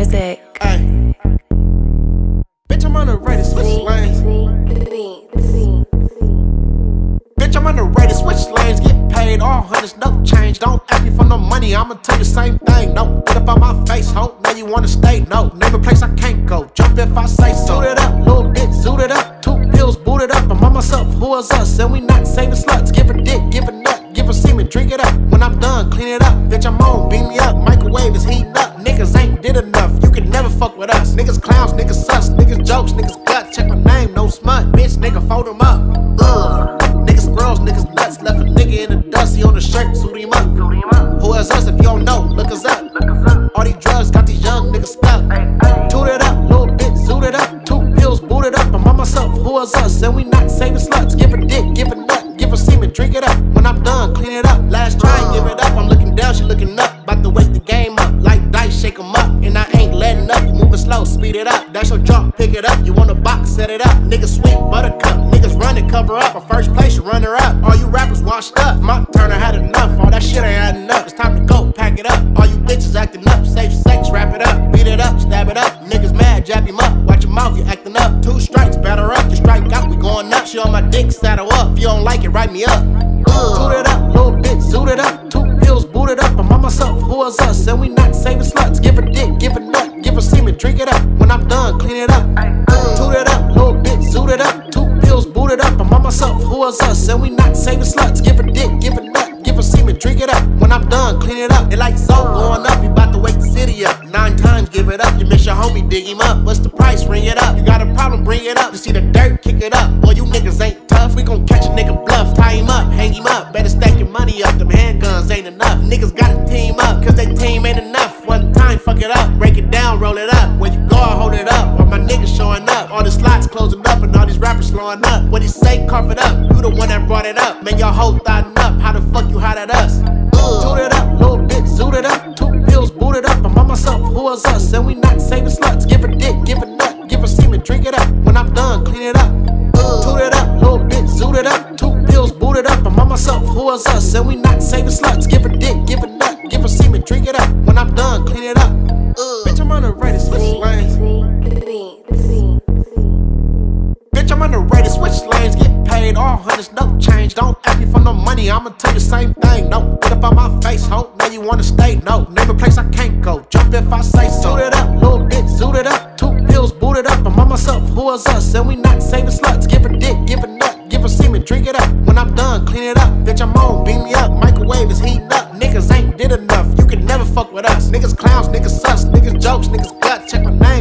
music. Ay. Bitch, I'm on the ready to switch lanes. Bitch, I'm on the ready to switch lanes. Get paid all hundreds, no change. Don't ask me for no money, I'ma tell you the same thing. No, get up on my face, ho. Now you wanna stay, no. Name a place I can't go. Jump if I say so. Zoot it up, little bit, zoot it up. 2 pills, boot it up. I'm on myself, who is us? And we not saving sluts. Give a dick, give a nut, give a semen, drink it up. When I'm done, clean it up. Bitch, I'm on, beam me up. Microwave is heating up. Niggas ain't did enough, you can never fuck with us. Niggas clowns, niggas sus, niggas jokes, niggas guts. Check my name, no smut, bitch, nigga, fold him up. Niggas squirrels, niggas nuts. Left a nigga in the dust, he on the shirt, suit him up. Who is us if you don't know? Look us up. All these drugs got these young niggas stuck. Toot it up, little bit, zoot it up. 2 pills, boot it up. I'm on myself, who is us? And we not saving sluts. Give a dick, give a nut, give a semen, drink it up. When I'm done, clean it up. Last try, give it up. I'm looking down, she looking up. About to wake the game up, like dice, shake 'em up. And I ain't letting up, you moving slow, speed it up. That's your jump, pick it up. You want a box, set it up. Niggas sweet, buttercup. Niggas running, cover up. For first place, you runner up. All you rappers washed up. My turn, I had enough. All that shit ain't adding up. It's time to go, pack it up. All you bitches acting up. Safe sex, wrap it up. Beat it up, stab it up. Niggas mad, jab him up. Watch your mouth, you acting up. 2 strikes, batter up. You strike out, we going up. She on my dick, saddle up. If you don't like it, write me up. Toot it up, little bit, zoot it up. 2 pills, boot it up. I'm on myself, who is us? And we not saving sluts. Give a dick, give a nut, give a semen, drink it up. When I'm done, clean it up. Toot it up, little bit, zoot it up. 2 pills, boot it up. I'm on myself, who is us? And we not saving sluts. Give a dick, give a nut, give a semen, drink it up. When I'm done, clean it up. It like so going up, you bout to wake the city up. 9 times, give it up. You miss your homie, dig him up. What's the price? Ring it up. You got a problem, bring it up. You see the dirt, kick it up. Boy, you niggas ain't tough. We gon' catch a nigga bluff, tie him up, hang him up. Better stack your money up. Them handguns ain't enough. Niggas gotta team up, cause they team ain't enough. One time, fuck it up, break it down, roll it up. When you go, I hold it up. All my niggas showing up. All the slots closing up and all these rappers slowing up. What he say, carve it up. You the one that brought it up. Man, your whole thought up. How the fuck you hot at us? Toot it up, little bit, zoot it up. 2 pills, boot it up. I'm on myself, who is us? And we not saving sluts. Give a dick, give a nut, give a semen, drink it up. When I'm done, clean it up. Toot it up, little bit, zoot it up. 2 pills, boot it up. I'm on myself, who is us? And we not saving sluts. Give a dick, give a nut, give a semen, drink it up. When I'm done, clean it up. Bitch, I'm on the ready to switch lanes. Bitch, I'm on the ready to switch lanes. Get paid all hundreds, no change. Don't ask me for no money, I'ma tell you the same thing. No, get up on my face, ho. Now you wanna stay, no. Name a place I can't go. Jump if I say so. Zoot it up, little bit, zoot it up. 2 pills, boot it up. I'm on myself, who is us? And we not saving sluts. Give a dick, give a nut, give a semen, drink it up. When I'm done, clean it up. Bitch, I'm on, beam me up. Microwave is heating up. Niggas ain't did enough, you can never fuck with us. Niggas clowns, niggas sus, niggas jokes, niggas guts. Check my name.